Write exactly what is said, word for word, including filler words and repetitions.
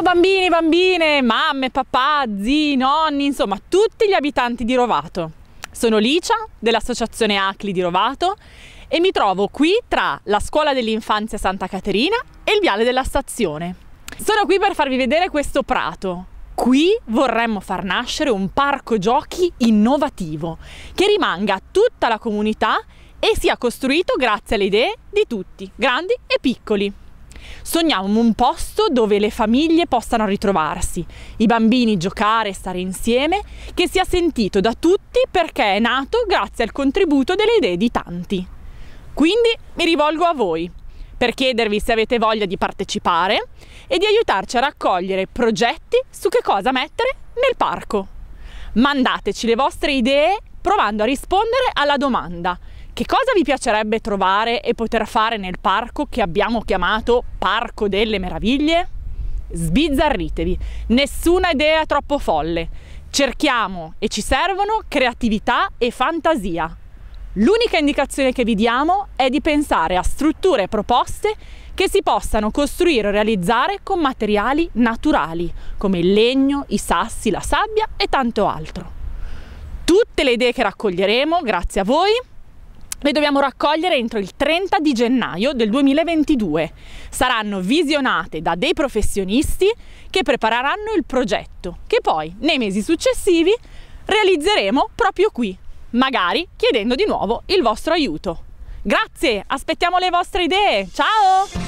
bambini, bambine, mamme, papà, zii, nonni, insomma tutti gli abitanti di Rovato. Sono Licia dell'associazione ACLI di Rovato e mi trovo qui tra la scuola dell'infanzia Santa Caterina e il viale della stazione. Sono qui per farvi vedere questo prato. Qui vorremmo far nascere un parco giochi innovativo che rimanga a tutta la comunità e sia costruito grazie alle idee di tutti, grandi e piccoli. Sogniamo un posto dove le famiglie possano ritrovarsi, i bambini giocare e stare insieme, che sia sentito da tutti perché è nato grazie al contributo delle idee di tanti. Quindi mi rivolgo a voi per chiedervi se avete voglia di partecipare e di aiutarci a raccogliere progetti su che cosa mettere nel parco. Mandateci le vostre idee provando a rispondere alla domanda: che cosa vi piacerebbe trovare e poter fare nel parco che abbiamo chiamato Parco delle Meraviglie? Sbizzarritevi, nessuna idea troppo folle. Cerchiamo e ci servono creatività e fantasia. L'unica indicazione che vi diamo è di pensare a strutture e proposte che si possano costruire o realizzare con materiali naturali, come il legno, i sassi, la sabbia e tanto altro. Tutte le idee che raccoglieremo, grazie a voi, le dobbiamo raccogliere entro il trenta di gennaio del duemilaventidue. Saranno visionate da dei professionisti che prepareranno il progetto, che poi nei mesi successivi realizzeremo proprio qui, magari chiedendo di nuovo il vostro aiuto. Grazie, aspettiamo le vostre idee. Ciao!